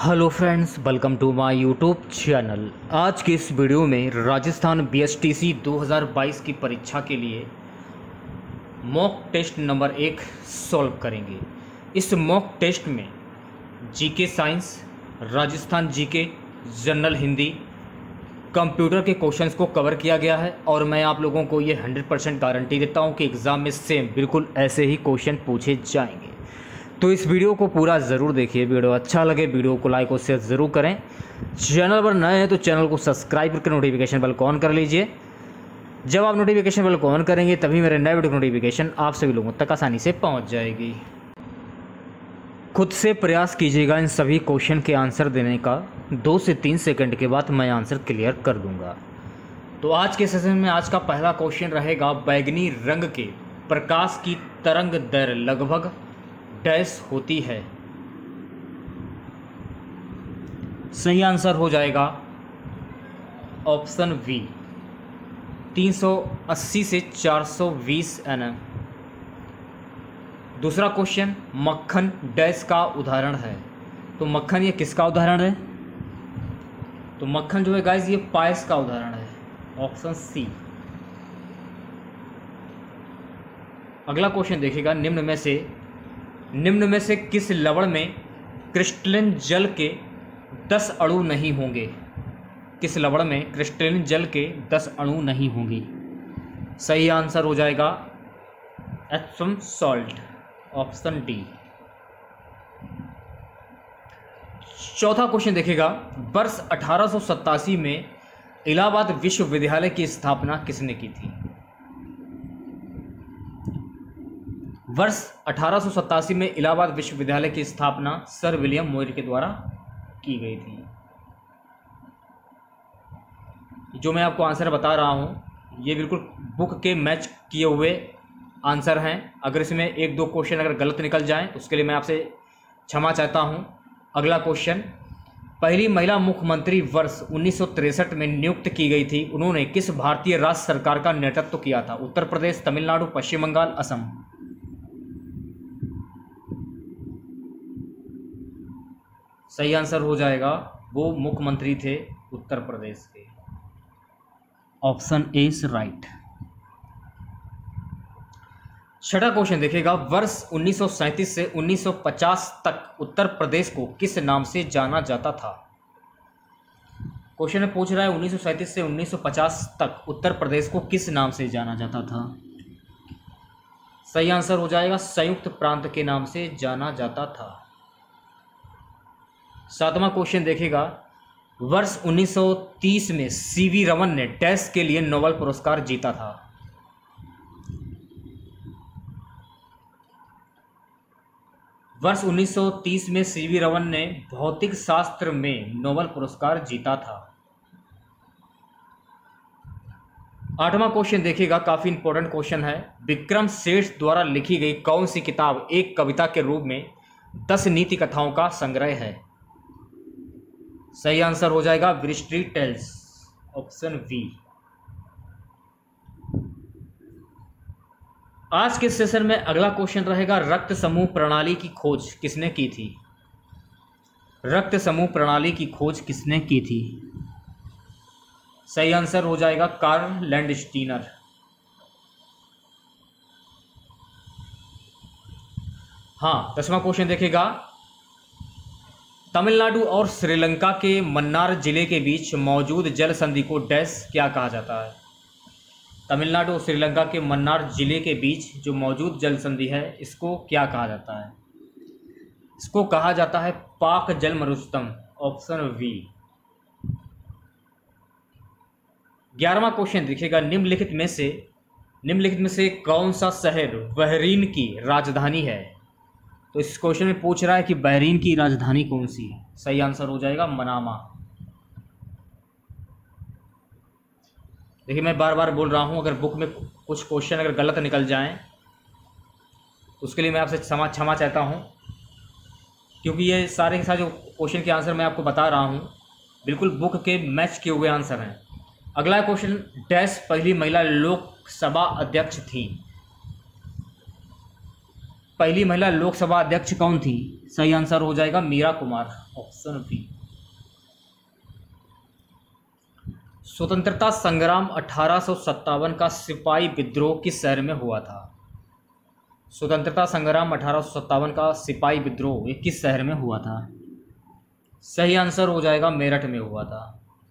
Hello friends, welcome to my YouTube channel. आज के इस वीडियो में राजस्थान बीएसटीसी 2022 की परीक्षा के लिए मॉक टेस्ट नंबर 1 सॉल्व करेंगे। इस मॉक टेस्ट में GK science, Rajasthan GK, general Hindi, computer के क्वेश्चंस को कवर किया गया है और मैं आप लोगों को ये 100% गारंटी देता हूँ कि एग्ज़ाम में सेम बिल्कुल ऐसे ही क्वेश्चन पूछे जाएंगे। तो इस वीडियो को पूरा ज़रूर देखिए। वीडियो अच्छा लगे वीडियो को लाइक और शेयर ज़रूर करें। चैनल पर नए हैं तो चैनल को सब्सक्राइब करके नोटिफिकेशन बेल को ऑन कर लीजिए। जब आप नोटिफिकेशन बेल को ऑन करेंगे तभी मेरे नए वीडियो की नोटिफिकेशन आप सभी लोगों तक आसानी से पहुंच जाएगी। खुद से प्रयास कीजिएगा इन सभी क्वेश्चन के आंसर देने का। 2 से 3 सेकंड के बाद मैं आंसर क्लियर कर दूंगा। तो आज के सेशन में आज का पहला क्वेश्चन रहेगा, बैगनी रंग के प्रकाश की तरंग दैर्घ्य लगभग डैश होती है। सही आंसर हो जाएगा ऑप्शन बी, 380 से 420 nm। दूसरा क्वेश्चन, मक्खन डैश का उदाहरण है। तो मक्खन ये किसका उदाहरण है? तो मक्खन जो है गाइस ये पायस का उदाहरण है, ऑप्शन सी। अगला क्वेश्चन देखिएगा, निम्न में से किस लवण में क्रिस्टलिन जल के 10 अणु नहीं होंगे? किस लवण में क्रिस्टलिन जल के 10 अणु नहीं होंगे? सही आंसर हो जाएगा एप्सम सॉल्ट, ऑप्शन डी। चौथा क्वेश्चन देखिएगा, वर्ष 1887 में इलाहाबाद विश्वविद्यालय की स्थापना किसने की थी? वर्ष 1887 में इलाहाबाद विश्वविद्यालय की स्थापना सर विलियम मोयर के द्वारा की गई थी। जो मैं आपको आंसर बता रहा हूं ये बिल्कुल बुक के मैच किए हुए आंसर हैं। अगर इसमें 1-2 क्वेश्चन अगर गलत निकल जाएं तो उसके लिए मैं आपसे क्षमा चाहता हूं। अगला क्वेश्चन, पहली महिला मुख्यमंत्री वर्ष 1963 में नियुक्त की गई थी। उन्होंने किस भारतीय राज्य सरकार का नेतृत्व किया था? उत्तर प्रदेश, तमिलनाडु, पश्चिम बंगाल, असम। सही आंसर हो जाएगा, वो मुख्यमंत्री थे उत्तर प्रदेश के, ऑप्शन ए इज राइट। छठा क्वेश्चन देखिएगा, वर्ष 1937 से 1950 तक उत्तर प्रदेश को किस नाम से जाना जाता था? क्वेश्चन में पूछ रहा है 1937 से 1950 तक उत्तर प्रदेश को किस नाम से जाना जाता था? सही आंसर हो जाएगा, संयुक्त प्रांत के नाम से जाना जाता था। सातवां क्वेश्चन देखिएगा, वर्ष 1930 में सीवी रमन ने डैश के लिए नोबेल पुरस्कार जीता था? वर्ष 1930 में सीवी रमन ने भौतिक शास्त्र में नोबेल पुरस्कार जीता था। आठवां क्वेश्चन देखिएगा, काफी इंपॉर्टेंट क्वेश्चन है, विक्रम सेठ द्वारा लिखी गई कौन सी किताब एक कविता के रूप में 10 नीति कथाओं का संग्रह है? सही आंसर हो जाएगा ब्रिस्ट्री टेल्स, ऑप्शन बी। आज के सेशन में अगला क्वेश्चन रहेगा, रक्त समूह प्रणाली की खोज किसने की थी? रक्त समूह प्रणाली की खोज किसने की थी? सही आंसर हो जाएगा कार्ल लैंडस्टीनर। हाँ, 10वां क्वेश्चन देखिएगा, तमिलनाडु और श्रीलंका के मन्नार जिले के बीच मौजूद जल संधि को डैश क्या कहा जाता है? तमिलनाडु और श्रीलंका के मन्नार जिले के बीच जो मौजूद जल संधि है इसको क्या कहा जाता है? इसको कहा जाता है पाक जल मरुस्थल, ऑप्शन बी। 11वां क्वेश्चन देखिएगा, निम्नलिखित में से कौन सा शहर बहरीन की राजधानी है? तो इस क्वेश्चन में पूछ रहा है कि बहरीन की राजधानी कौन सी है? सही आंसर हो जाएगा मनामा। देखिए मैं बार बार बोल रहा हूं, अगर बुक में कुछ क्वेश्चन अगर गलत निकल जाएं तो उसके लिए मैं आपसे क्षमा चाहता हूं, क्योंकि ये सारे के सारे जो क्वेश्चन के आंसर मैं आपको बता रहा हूं बिल्कुल बुक के मैच किए हुए आंसर हैं। अगला क्वेश्चन, डैश पहली महिला लोकसभा अध्यक्ष थी? पहली महिला लोकसभा अध्यक्ष कौन थी? सही आंसर हो जाएगा मीरा कुमार, ऑप्शन बी। स्वतंत्रता संग्राम 1857 का सिपाही विद्रोह किस शहर में हुआ था? स्वतंत्रता संग्राम 1857 का सिपाही विद्रोह ये किस शहर में हुआ था? सही आंसर हो जाएगा मेरठ में हुआ था।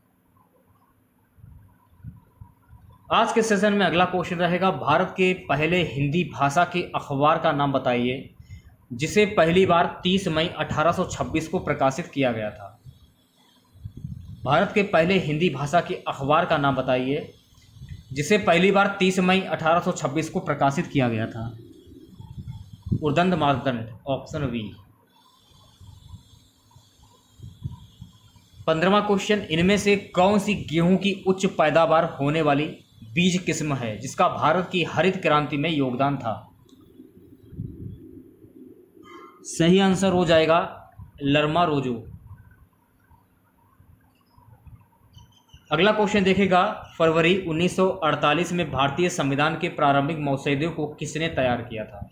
आज के सेशन में अगला क्वेश्चन रहेगा, भारत के पहले हिंदी भाषा के अखबार का नाम बताइए जिसे पहली बार 30 मई 1826 को प्रकाशित किया गया था। भारत के पहले हिंदी भाषा के अखबार का नाम बताइए जिसे पहली बार 30 मई 1826 को प्रकाशित किया गया था। Udant Martand, option B. 15वां क्वेश्चन, इनमें से कौन सी गेहूं की उच्च पैदावार होने वाली बीज किस्म है जिसका भारत की हरित क्रांति में योगदान था? सही आंसर हो जाएगा लरमा रोजो। अगला क्वेश्चन देखेगा, फरवरी 1948 में भारतीय संविधान के प्रारंभिक मसौदे को किसने तैयार किया था?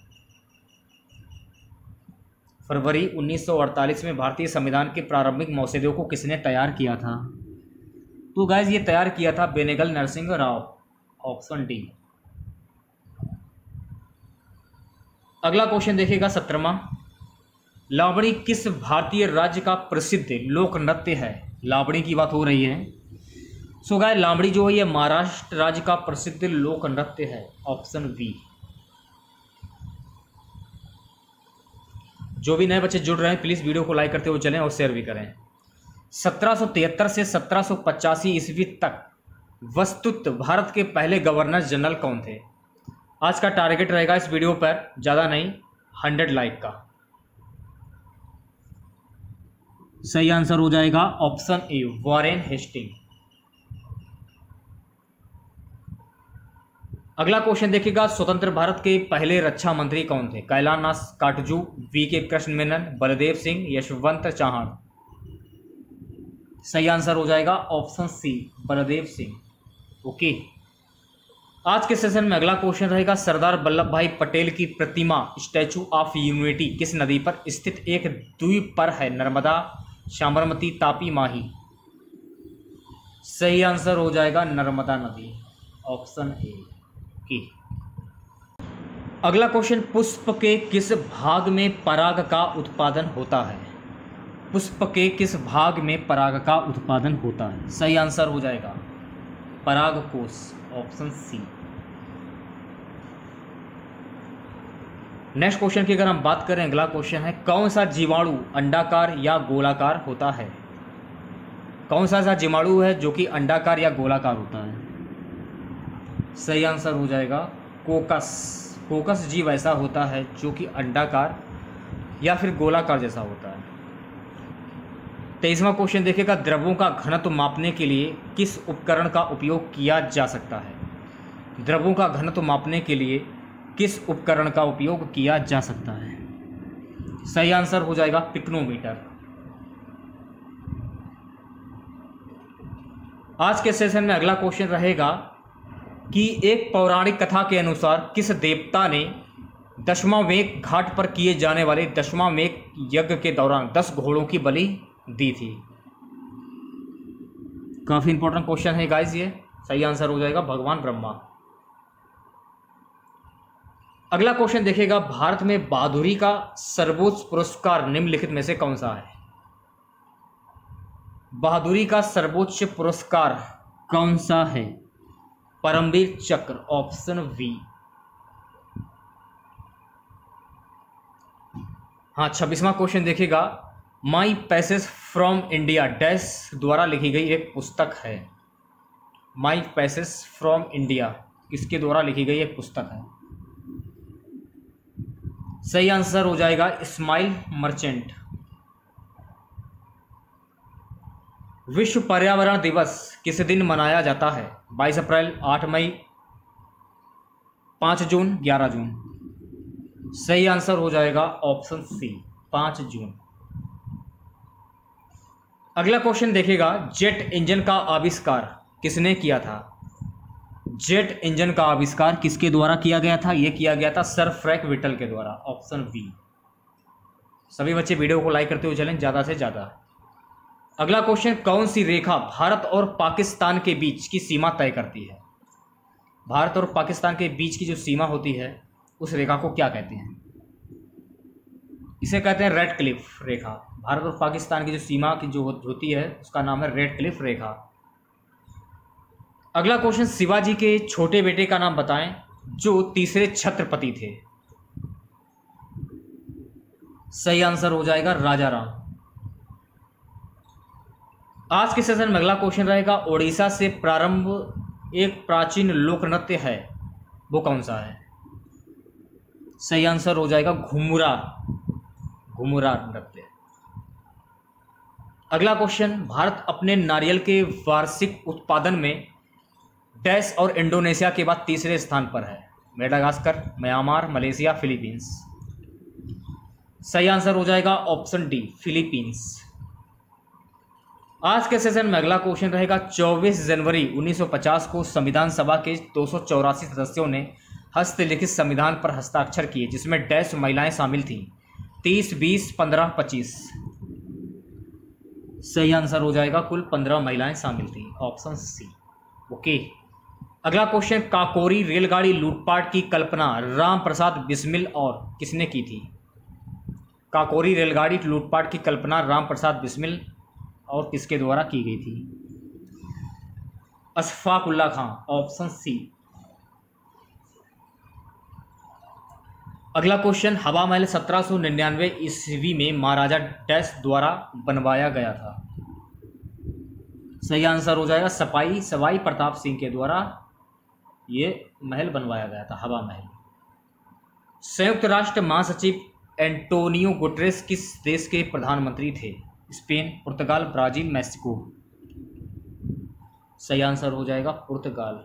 फरवरी 1948 में भारतीय संविधान के प्रारंभिक मसौदे को किसने तैयार किया था? तो गाइस ये तैयार किया था बेनेगल नरसिंह राव, ऑप्शन डी। अगला क्वेश्चन देखेगा 17वां, लावणी किस भारतीय राज्य का प्रसिद्ध लोक नृत्य है? लावणी की बात हो रही है। सो गाइस लावणी जो है ये महाराष्ट्र राज्य का प्रसिद्ध लोक नृत्य है, ऑप्शन बी। जो भी नए बच्चे जुड़ रहे हैं प्लीज़ वीडियो को लाइक करते हुए चलें और शेयर भी करें। 1773 से 1785 ईस्वी तक वस्तुत भारत के पहले गवर्नर जनरल कौन थे? आज का टारगेट रहेगा इस वीडियो पर ज़्यादा नहीं 100 लाइक का। सही आंसर हो जाएगा ऑप्शन ए, वॉरेन हेस्टिंग। अगला क्वेश्चन देखिएगा, स्वतंत्र भारत के पहले रक्षा मंत्री कौन थे? कैलाश काटजू, वी.के. कृष्ण मेनन, बलदेव सिंह, यशवंत चौहान। सही आंसर हो जाएगा option C, Baldev Singh. Okay, आज के सेशन में अगला क्वेश्चन रहेगा, सरदार वल्लभ भाई पटेल की प्रतिमा स्टैचू ऑफ यूनिटी किस नदी पर स्थित एक द्वीप पर है? नर्मदा, साबरमती, तापी, माही। सही आंसर हो जाएगा नर्मदा नदी, ऑप्शन ए की। अगला क्वेश्चन, पुष्प के किस भाग में पराग का उत्पादन होता है? पुष्प के किस भाग में पराग का उत्पादन होता है? सही आंसर हो जाएगा परागकोश, ऑप्शन सी। नेक्स्ट क्वेश्चन की अगर हम बात करें, अगला क्वेश्चन है, कौन सा जीवाणु अंडाकार या गोलाकार होता है? कौन सा ऐसा जीवाणु है जो कि अंडाकार या गोलाकार होता है? सही आंसर हो जाएगा कोकस। कोकस जीव ऐसा होता है जो कि अंडाकार या फिर गोलाकार जैसा होता है। 23वां क्वेश्चन देखिएगा, द्रवों का घनत्व मापने के लिए किस उपकरण का उपयोग किया जा सकता है? द्रवों का घनत्व मापने के लिए किस उपकरण का उपयोग किया जा सकता है? सही आंसर हो जाएगा पिक्नोमीटर। आज के सेशन में अगला क्वेश्चन रहेगा कि एक पौराणिक कथा के अनुसार किस देवता ने दशमावेक घाट पर किए जाने वाले दशमावेक यज्ञ के दौरान 10 घोड़ों की बलि दी थी? काफी इंपॉर्टेंट क्वेश्चन है गाइस ये। सही आंसर हो जाएगा भगवान ब्रह्मा। अगला क्वेश्चन देखिएगा, भारत में बहादुरी का सर्वोच्च पुरस्कार निम्नलिखित में से कौन सा है? बहादुरी का सर्वोच्च पुरस्कार कौन सा है? परमवीर चक्र, ऑप्शन वी। हाँ, 26वां क्वेश्चन देखिएगा, my passage from India dash द्वारा लिखी गई एक पुस्तक है। माई पैसेज फ्रॉम इंडिया किसके द्वारा लिखी गई एक पुस्तक है? सही आंसर हो जाएगा इस्माइल मर्चेंट। विश्व पर्यावरण दिवस किस दिन मनाया जाता है? 22 अप्रैल, 8 मई, 5 जून, 11 जून। सही आंसर हो जाएगा ऑप्शन सी, 5 जून। अगला क्वेश्चन देखिएगा, जेट इंजन का आविष्कार किसने किया था? जेट इंजन का आविष्कार किसके द्वारा किया गया था? यह किया गया था सर फ्रैंक व्हिटल के द्वारा, ऑप्शन बी। सभी बच्चे वीडियो को लाइक करते हुए चलें ज़्यादा से ज़्यादा। अगला क्वेश्चन, कौन सी रेखा भारत और पाकिस्तान के बीच की सीमा तय करती है? भारत और पाकिस्तान के बीच की जो सीमा होती है उस रेखा को क्या कहते हैं? इसे कहते हैं रेड क्लिफ रेखा। भारत और पाकिस्तान की जो सीमा की जो होती है उसका नाम है रेड क्लिफ रेखा। अगला क्वेश्चन, शिवाजी के छोटे बेटे का नाम बताएं जो तीसरे छत्रपति थे। सही आंसर हो जाएगा राजा राम। आज के सेशन में अगला क्वेश्चन रहेगा, ओडिशा से प्रारंभ एक प्राचीन लोक नृत्य है, वो कौन सा है? सही आंसर हो जाएगा घुमुरा, घुमुरा नृत्य। अगला क्वेश्चन, भारत अपने नारियल के वार्षिक उत्पादन में डैश और इंडोनेशिया के बाद तीसरे स्थान पर है। Madagascar, Myanmar, Malaysia, Philippines. सही आंसर हो जाएगा ऑप्शन डी, फिलीपींस। आज के सेशन में अगला क्वेश्चन रहेगा, 24 जनवरी 1950 को संविधान सभा के 284 सदस्यों ने हस्तलिखित संविधान पर हस्ताक्षर किए, जिसमें डैश महिलाएं शामिल थीं। 30, 20, 15, 25। सही आंसर हो जाएगा कुल 15 महिलाएं शामिल थीं, ऑप्शन सी। ओके। अगला क्वेश्चन, काकोरी रेलगाड़ी लूटपाट की कल्पना राम प्रसाद बिस्मिल और किसने की थी? काकोरी रेलगाड़ी लूटपाट की कल्पना राम प्रसाद बिस्मिल और किसके द्वारा की गई थी? Ashfaq Ullah Khan, option C. अगला क्वेश्चन, हवा महल 1799 ईस्वी में महाराजा डैश द्वारा बनवाया गया था। सही आंसर हो जाएगा सवाई प्रताप सिंह के द्वारा ये महल बनवाया गया था, हवा महल। संयुक्त राष्ट्र महासचिव एंटोनियो गुटेरेस किस देश के प्रधानमंत्री थे? Spain, Portugal, Brazil, Mexico. सही आंसर हो जाएगा पुर्तगाल।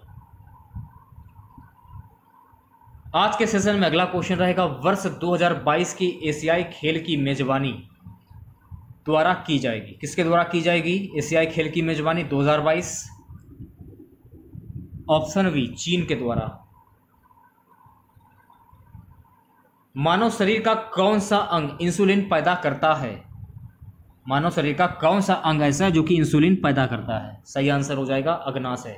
आज के सेशन में अगला क्वेश्चन रहेगा, वर्ष 2022 की एशियाई खेल की मेजबानी द्वारा की जाएगी। किसके द्वारा की जाएगी एशियाई खेल की मेजबानी 2022? ऑप्शन बी, चीन के द्वारा। मानव शरीर का कौन सा अंग इंसुलिन पैदा करता है? मानव शरीर का कौन सा अंग ऐसा है जो कि इंसुलिन पैदा करता है? सही आंसर हो जाएगा अग्नाशय।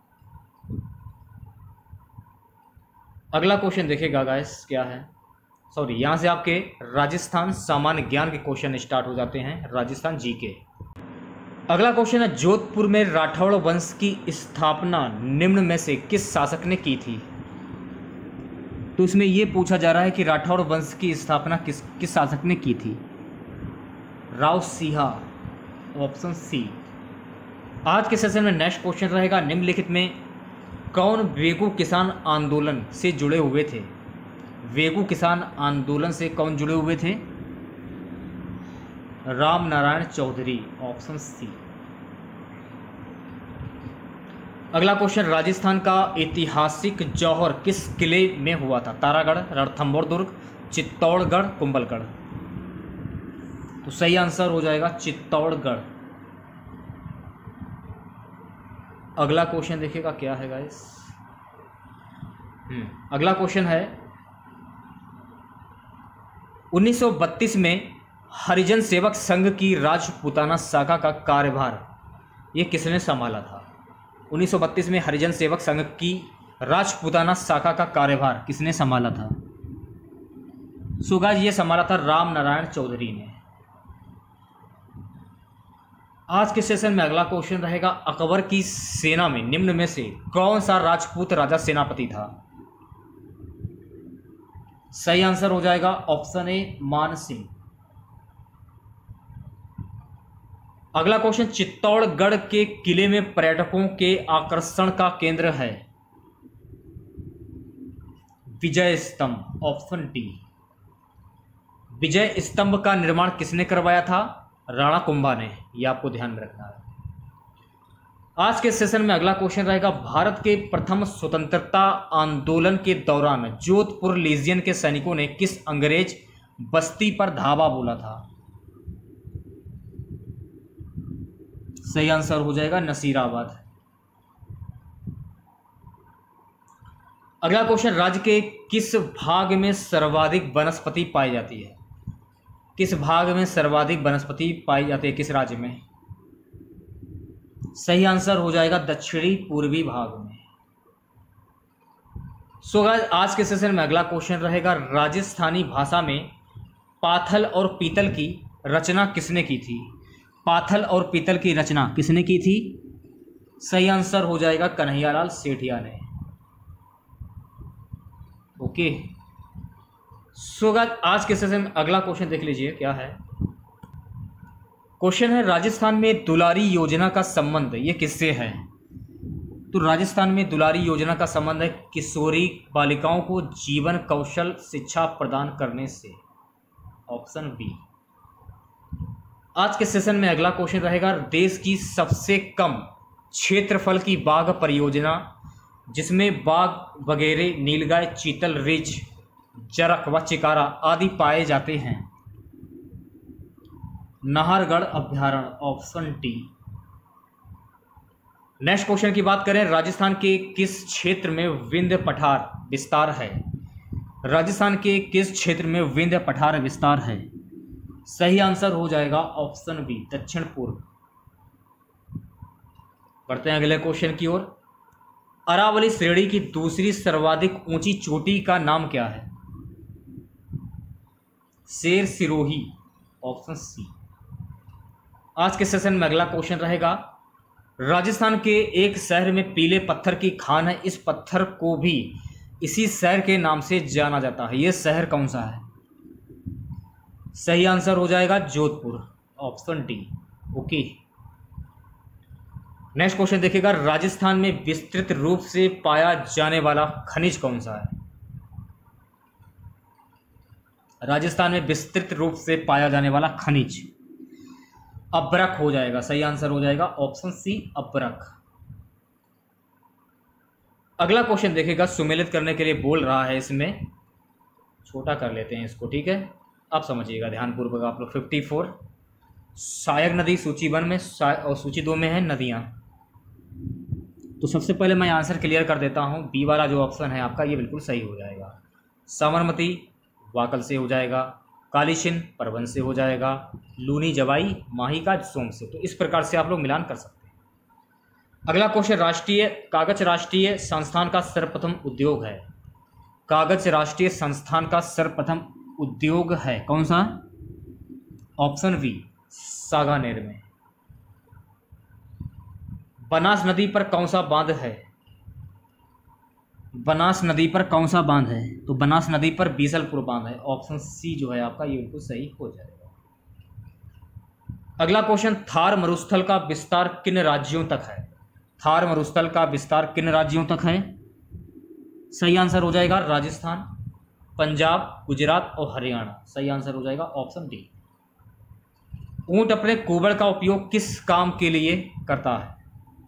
अगला क्वेश्चन देखिएगा गाइस, क्या है, सॉरी, यहां से आपके राजस्थान सामान्य ज्ञान के क्वेश्चन स्टार्ट हो जाते हैं, राजस्थान जीके। अगला क्वेश्चन है, जोधपुर में राठौड़ वंश की स्थापना निम्न में से किस शासक ने की थी? तो इसमें यह पूछा जा रहा है कि राठौड़ वंश की स्थापना किस शासक ने की थी? Rao Sinha, option C. आज के सेशन में नेक्स्ट क्वेश्चन रहेगा, निम्नलिखित में कौन वेगू किसान आंदोलन से जुड़े हुए थे? वेगू किसान आंदोलन से कौन जुड़े हुए थे? Ram Narayan Chaudhary, option C. अगला क्वेश्चन, राजस्थान का ऐतिहासिक जौहर किस किले में हुआ था? तारागढ़, रणथंभौर दुर्ग, चित्तौड़गढ़, कुंभलगढ़। तो सही आंसर हो जाएगा चित्तौड़गढ़। अगला क्वेश्चन देखिएगा क्या है गाइस। अगला क्वेश्चन है, 1932 में हरिजन सेवक संघ की राजपूताना शाखा का कार्यभार ये किसने संभाला था? 1932 में हरिजन सेवक संघ की राजपूताना शाखा का कार्यभार किसने संभाला था? सो गाइस ये संभाला था राम नारायण चौधरी ने। आज के सेशन में अगला क्वेश्चन रहेगा, अकबर की सेना में निम्न में से कौन सा राजपूत राजा सेनापति था? सही आंसर हो जाएगा ऑप्शन ए, मान सिंह। अगला क्वेश्चन, चित्तौड़गढ़ के किले में पर्यटकों के आकर्षण का केंद्र है? विजय स्तंभ, ऑप्शन डी। विजय स्तंभ का निर्माण किसने करवाया था? राणा कुंभा ने, यह आपको ध्यान में रखना है। आज के सेशन में अगला क्वेश्चन रहेगा, भारत के प्रथम स्वतंत्रता आंदोलन के दौरान जोधपुर लीजियन के सैनिकों ने किस अंग्रेज बस्ती पर धावा बोला था? सही आंसर हो जाएगा नसीराबाद। अगला क्वेश्चन, राज्य के किस भाग में सर्वाधिक वनस्पति पाई जाती है? किस भाग में सर्वाधिक वनस्पति पाई जाती है, किस राज्य में? सही आंसर हो जाएगा दक्षिणी पूर्वी भाग में। सो गाइस, आज के सेशन में अगला क्वेश्चन रहेगा, राजस्थानी भाषा में पाथल और पीतल की रचना किसने की थी? पाथल और पीतल की रचना किसने की थी? सही आंसर हो जाएगा कन्हैयालाल सेठिया ने। ओके, सो गाइस, आज के सेशन में अगला क्वेश्चन देख लीजिए क्या है। क्वेश्चन है, राजस्थान में दुलारी योजना का संबंध ये किससे है? तो राजस्थान में दुलारी योजना का संबंध है किशोरी बालिकाओं को जीवन कौशल शिक्षा प्रदान करने से। Option B. आज के सेशन में अगला क्वेश्चन रहेगा, देश की सबसे कम क्षेत्रफल की बाघ परियोजना जिसमें बाघ वगैरह, नीलगाय, चीतल, रीछ, जरख व चिकारा आदि पाए जाते हैं। नाहरगढ़ अभ्यारण्य। Option D. नेक्स्ट क्वेश्चन की बात करें, राजस्थान के किस क्षेत्र में विंध्य पठार विस्तार है? राजस्थान के किस क्षेत्र में विंध्य पठार विस्तार है? सही आंसर हो जाएगा ऑप्शन बी, दक्षिण पूर्व। बढ़ते हैं अगले क्वेश्चन की ओर। अरावली श्रेणी की दूसरी सर्वाधिक ऊंची चोटी का नाम क्या है? शेर सिरोही। Option C. आज के सेशन में अगला क्वेश्चन रहेगा, राजस्थान के एक शहर में पीले पत्थर की खान है, इस पत्थर को भी इसी शहर के नाम से जाना जाता है, यह शहर कौन सा है? सही आंसर हो जाएगा Jodhpur. Option D. Okay, next question देखिएगा, राजस्थान में विस्तृत रूप से पाया जाने वाला खनिज कौन सा है? राजस्थान में विस्तृत रूप से पाया जाने वाला खनिज अब्रक हो जाएगा। सही आंसर हो जाएगा ऑप्शन सी, अब्रक। अगला क्वेश्चन देखिएगा, सुमेलित करने के लिए बोल रहा है, इसमें छोटा कर लेते हैं इसको, ठीक है? आप समझिएगा ध्यानपूर्वक आप लोग। 54 सहायक नदी सूची 1 में और सूची 2 में है नदियाँ। तो सबसे पहले मैं आंसर क्लियर कर देता हूँ, बी वाला जो ऑप्शन है आपका ये बिल्कुल सही हो जाएगा। साबरमती वाकल से हो जाएगा, कालीसिंध परवन से हो जाएगा, लूनी जवाई माही का सोम से। तो इस प्रकार से आप लोग मिलान कर सकते हैं। अगला क्वेश्चन, कागज राष्ट्रीय संस्थान का सर्वप्रथम उद्योग है। कागज राष्ट्रीय संस्थान का सर्वप्रथम उद्योग है कौन सा? ऑप्शन बी, सागानेर में। बनास नदी पर कौन सा बांध है? बनास नदी पर कौन सा बांध है? तो बनास नदी पर बीसलपुर बांध है। ऑप्शन सी जो है आपका ये बिल्कुल सही हो जाएगा। अगला क्वेश्चन, थार मरुस्थल का विस्तार किन राज्यों तक है? थार मरुस्थल का विस्तार किन राज्यों तक है? सही आंसर हो जाएगा राजस्थान, पंजाब, गुजरात और हरियाणा। सही आंसर हो जाएगा ऑप्शन डी। ऊंट अपने कुबड़ का उपयोग किस काम के लिए करता है?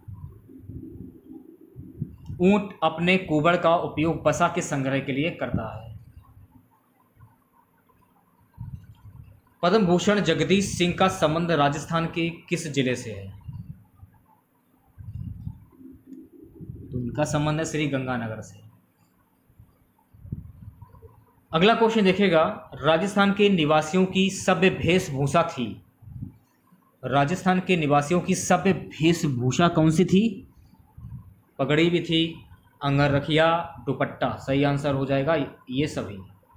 ऊंट अपने कुबड़ का उपयोग वसा के संग्रह के लिए करता है। पद्म भूषण जगदीश सिंह का संबंध राजस्थान के किस जिले से है? तो उनका संबंध है श्री गंगानगर से। अगला क्वेश्चन देखिएगा, राजस्थान के निवासियों की सभ्य वेशभूषा थी। राजस्थान के निवासियों की सभ्य वेशभूषा कौन सी थी? पगड़ी भी थी, अंगरखिया, दुपट्टा। सही आंसर हो जाएगा ये सभी।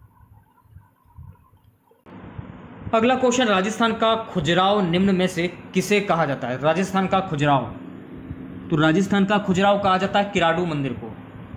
अगला क्वेश्चन, राजस्थान का खुजराव निम्न में से किसे कहा जाता है? राजस्थान का खुजराव, तो राजस्थान का खुजराव कहा जाता है किराडू मंदिर को।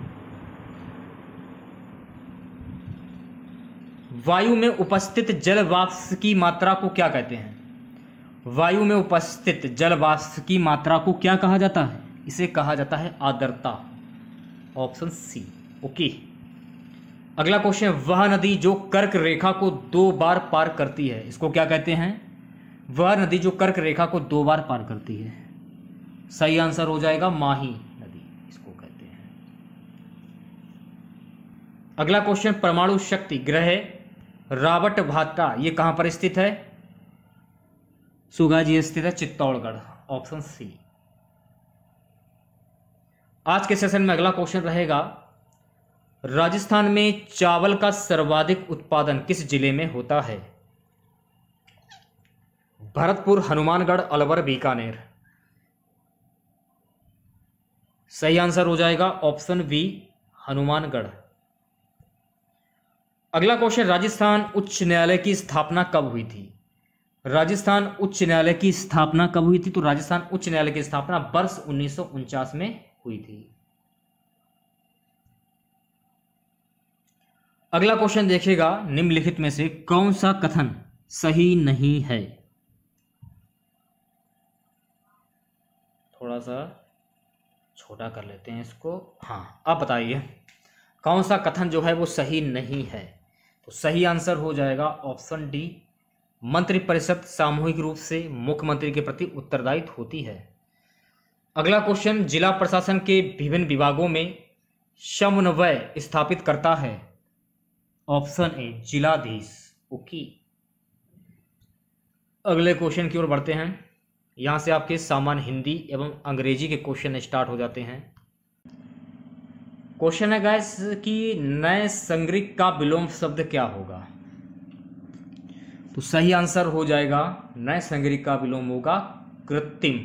वायु में उपस्थित जल वाष्प की मात्रा को क्या कहते हैं? वायु में उपस्थित जल वाष्प की मात्रा को क्या कहा जाता है? इसे कहा जाता है आर्द्रता। Option C. ओके, अगला क्वेश्चन, वह नदी जो कर्क रेखा को 2 बार पार करती है, इसको क्या कहते हैं? वह नदी जो कर्क रेखा को 2 बार पार करती है। सही आंसर हो जाएगा माही नदी, इसको कहते हैं। अगला क्वेश्चन, परमाणु शक्ति गृह रावट भाटा ये कहां पर स्थित है? सुगाजी स्थित है चित्तौड़गढ़। Option C. आज के सेशन में अगला क्वेश्चन रहेगा, राजस्थान में चावल का सर्वाधिक उत्पादन किस जिले में होता है? भरतपुर, हनुमानगढ़, अलवर, बीकानेर। सही आंसर हो जाएगा ऑप्शन बी, हनुमानगढ़। अगला क्वेश्चन, राजस्थान उच्च न्यायालय की स्थापना कब हुई थी? राजस्थान उच्च न्यायालय की स्थापना कब हुई थी? तो राजस्थान उच्च न्यायालय की स्थापना वर्ष 1949 में हुई थी। अगला क्वेश्चन देखिएगा, निम्नलिखित में से कौन सा कथन सही नहीं है? थोड़ा सा छोटा कर लेते हैं इसको। हाँ, आप बताइए कौन सा कथन जो है वो सही नहीं है? तो सही आंसर हो जाएगा ऑप्शन डी, मंत्रिपरिषद सामूहिक रूप से मुख्यमंत्री के प्रति उत्तरदायित्व होती है। अगला क्वेश्चन, जिला प्रशासन के विभिन्न विभागों में समन्वय स्थापित करता है? ऑप्शन ए, जिलाधीश। ओके, अगले क्वेश्चन की ओर बढ़ते हैं। यहाँ से आपके सामान्य हिंदी एवं अंग्रेजी के क्वेश्चन स्टार्ट हो जाते हैं। क्वेश्चन है गाइस कि नए संग्रिक का विलोम शब्द क्या होगा? तो सही आंसर हो जाएगा, नए संग्रिक का विलोम होगा कृत्रिम।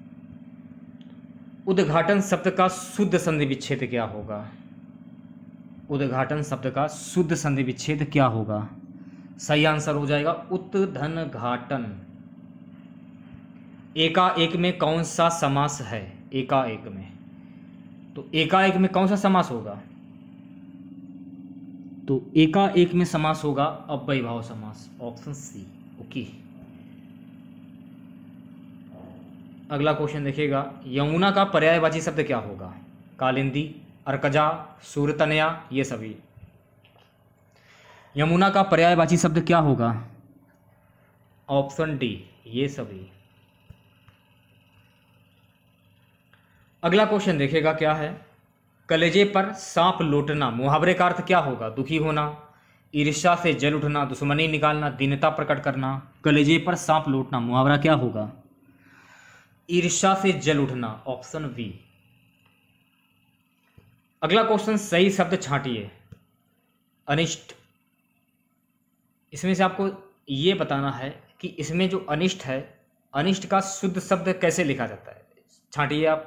उद्घाटन शब्द का शुद्ध संधि विच्छेद क्या होगा? उद्घाटन शब्द का शुद्ध संधि विच्छेद क्या होगा? सही आंसर हो जाएगा उत्धनघाटन। एकाएक में कौन सा समास है? एकाएक में, तो एकाएक में कौन सा समास होगा? तो एकाएक में समास होगा अव्ययीभाव समास, ऑप्शन सी। ओके, अगला क्वेश्चन देखिएगा, यमुना का पर्यायवाची शब्द क्या होगा? कालिंदी, अर्कजा, सूरतनया, ये सभी। यमुना का पर्यायवाची शब्द क्या होगा? ऑप्शन डी, ये सभी। अगला क्वेश्चन देखिएगा क्या है, कलेजे पर सांप लौटना मुहावरे का अर्थ क्या होगा? दुखी होना, ईर्ष्या से जल उठना, दुश्मनी निकालना, दीनता प्रकट करना। कलेजे पर सांप लौटना मुहावरा क्या होगा? ईर्ष्या से जल उठना, ऑप्शन बी। अगला क्वेश्चन, सही शब्द छांटिए। अनिष्ट, इसमें से आपको ये बताना है कि इसमें जो अनिष्ट है, अनिष्ट का शुद्ध शब्द कैसे लिखा जाता है? छांटिए आप।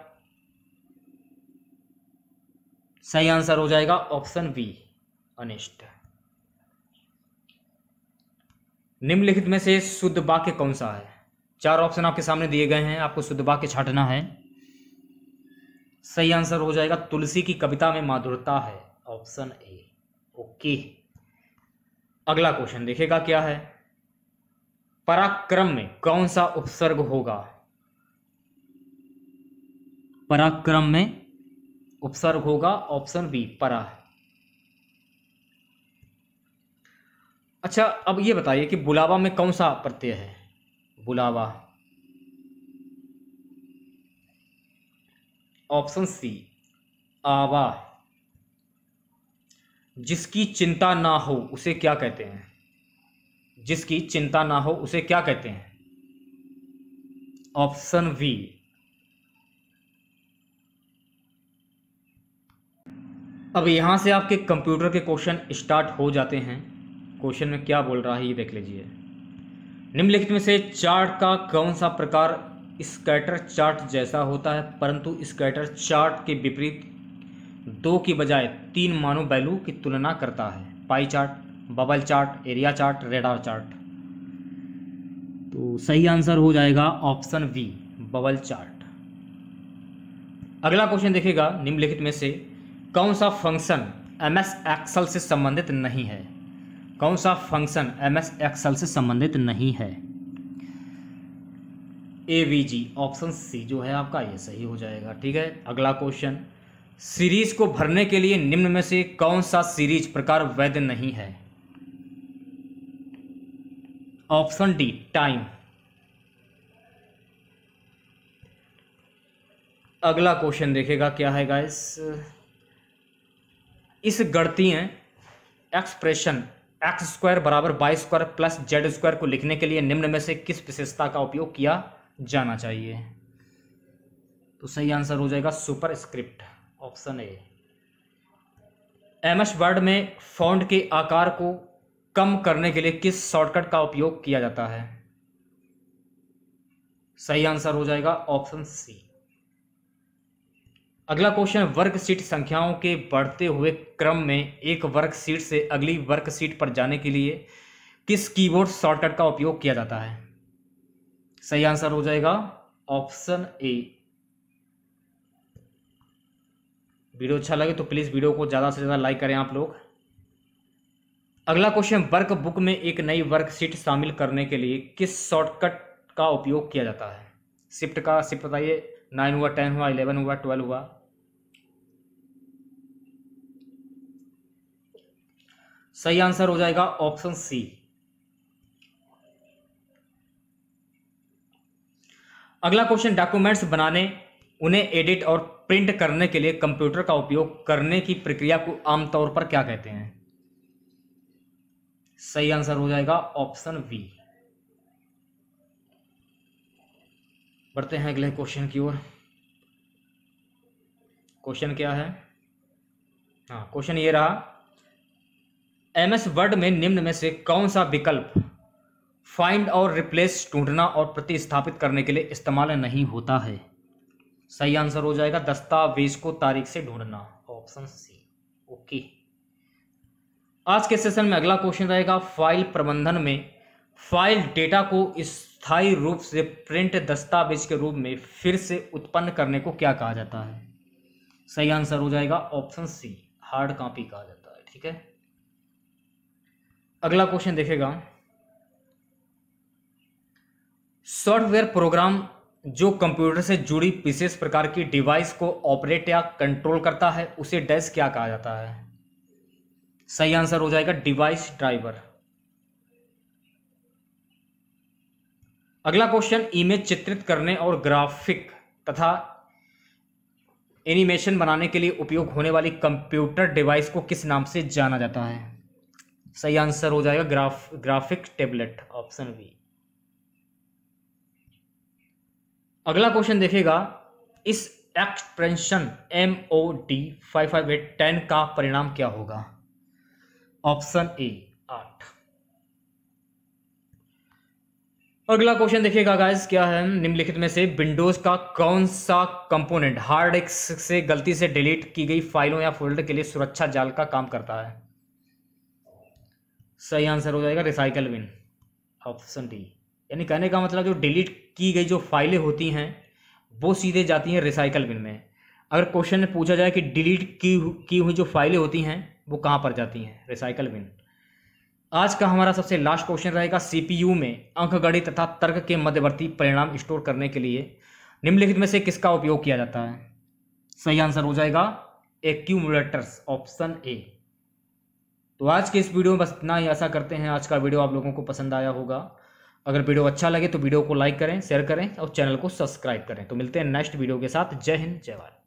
सही आंसर हो जाएगा ऑप्शन बी, अनिष्ट। निम्नलिखित में से शुद्ध वाक्य कौन सा है? चार ऑप्शन आपके सामने दिए गए हैं, आपको शुद्ध वाक्य छांटना है। सही आंसर हो जाएगा तुलसी की कविता में माधुरता है, ऑप्शन ए। ओके, अगला क्वेश्चन देखिएगा क्या है, पराक्रम में कौन सा उपसर्ग होगा? पराक्रम में उपसर्ग होगा ऑप्शन बी, परा। अच्छा, अब ये बताइए कि बुलावा में कौन सा प्रत्यय है? बुलावा, ऑप्शन सी, आवा। जिसकी चिंता ना हो उसे क्या कहते हैं? जिसकी चिंता ना हो उसे क्या कहते हैं? Option B. अब यहां से आपके कंप्यूटर के क्वेश्चन स्टार्ट हो जाते हैं। क्वेश्चन में क्या बोल रहा है ये देख लीजिए। निम्नलिखित में से चार्ट का कौन सा प्रकार स्कैटर चार्ट जैसा होता है, परंतु स्कैटर चार्ट के विपरीत 2 की बजाय 3 मानों वैल्यू की तुलना करता है? Pie chart, bubble chart, area chart, radar chart. तो सही आंसर हो जाएगा ऑप्शन बी, बबल चार्ट। अगला क्वेश्चन देखिएगा, निम्नलिखित में से कौन सा फंक्शन एमएस एक्सेल से संबंधित नहीं है? कौन सा फंक्शन एमएस एक्सेल से संबंधित नहीं है? एवीजी, ऑप्शन सी जो है आपका ये सही हो जाएगा। ठीक है, अगला क्वेश्चन, सीरीज को भरने के लिए निम्न में से कौन सा सीरीज प्रकार वैध नहीं है? Option D, time. अगला क्वेश्चन देखेगा क्या है गाइस, इस गणितीय एक्सप्रेशन एक्स स्क्वायर बराबर Y square plus Z square को लिखने के लिए निम्न में से किस विशेषता का उपयोग किया जाना चाहिए? तो सही आंसर हो जाएगा superscript, option A. MS Word में फॉन्ट के आकार को कम करने के लिए किस शॉर्टकट का उपयोग किया जाता है? सही आंसर हो जाएगा ऑप्शन सी। अगला क्वेश्चन, वर्कशीट संख्याओं के बढ़ते हुए क्रम में एक वर्कशीट से अगली वर्कशीट पर जाने के लिए किस कीबोर्ड शॉर्टकट का उपयोग किया जाता है? सही आंसर हो जाएगा ऑप्शन ए। वीडियो अच्छा लगे तो प्लीज वीडियो को ज्यादा से ज्यादा लाइक करें आप लोग। अगला क्वेश्चन, वर्क बुक में एक नई वर्कशीट शामिल करने के लिए किस शॉर्टकट का उपयोग किया जाता है? शिफ्ट बताइए। 9 हुआ, 10 हुआ, 11 हुआ, 12 हुआ। सही आंसर हो जाएगा ऑप्शन सी। अगला क्वेश्चन, डॉक्यूमेंट्स बनाने, उन्हें एडिट और प्रिंट करने के लिए कंप्यूटर का उपयोग करने की प्रक्रिया को आमतौर पर क्या कहते हैं? सही आंसर हो जाएगा ऑप्शन बी। बढ़ते हैं अगले क्वेश्चन की ओर। क्वेश्चन क्या है? हाँ, क्वेश्चन ये रहा, एमएस वर्ड में निम्न में से कौन सा विकल्प फाइंड और रिप्लेस ढूंढना और प्रतिस्थापित करने के लिए इस्तेमाल नहीं होता है? सही आंसर हो जाएगा दस्तावेज को तारीख से ढूंढना, ऑप्शन सी। ओके, आज के सेशन में अगला क्वेश्चन रहेगा, फाइल प्रबंधन में फाइल डेटा को स्थायी रूप से प्रिंट दस्तावेज के रूप में फिर से उत्पन्न करने को क्या कहा जाता है? सही आंसर हो जाएगा ऑप्शन सी, हार्ड कॉपी कहा जाता है। ठीक है, अगला क्वेश्चन देखेगा, सॉफ्टवेयर प्रोग्राम जो कंप्यूटर से जुड़ी विशेष प्रकार की डिवाइस को ऑपरेट या कंट्रोल करता है उसे डैश क्या कहा जाता है? सही आंसर हो जाएगा डिवाइस ड्राइवर। अगला क्वेश्चन, इमेज चित्रित करने और ग्राफिक तथा एनिमेशन बनाने के लिए उपयोग होने वाली कंप्यूटर डिवाइस को किस नाम से जाना जाता है? सही आंसर हो जाएगा ग्राफिक टैबलेट, ऑप्शन बी। अगला क्वेश्चन देखेगा, इस एक्सप्रेशन MOD 55810 का परिणाम क्या होगा? Option A 8। अगला क्वेश्चन देखिएगा गाइस, क्या है, निम्नलिखित में से विंडोज का कौन सा कंपोनेंट हार्ड डिस्क से गलती से डिलीट की गई फाइलों या फोल्डर के लिए सुरक्षा जाल का काम करता है? सही आंसर हो जाएगा रिसाइकल बिन, ऑप्शन डी। यानी कहने का मतलब जो डिलीट की गई जो फाइलें होती हैं वो सीधे जाती हैं रिसाइकल बिन में। अगर क्वेश्चन में पूछा जाए कि डिलीट की हुई जो फाइलें होती हैं वो कहाँ पर जाती हैं? Recycle bin. आज का हमारा सबसे लास्ट क्वेश्चन रहेगा, CPU में अंकगणित तथा तर्क के मध्यवर्ती परिणाम स्टोर करने के लिए निम्नलिखित में से किसका उपयोग किया जाता है? सही आंसर हो जाएगा एक्यूमुलेटर्स, ऑप्शन ए। तो आज के इस वीडियो में बस इतना ही। आशा करते हैं आज का वीडियो आप लोगों को पसंद आया होगा। अगर वीडियो अच्छा लगे तो वीडियो को लाइक करें, शेयर करें और चैनल को सब्सक्राइब करें। तो मिलते हैं नेक्स्ट वीडियो के साथ। जय हिंद, जय भारत।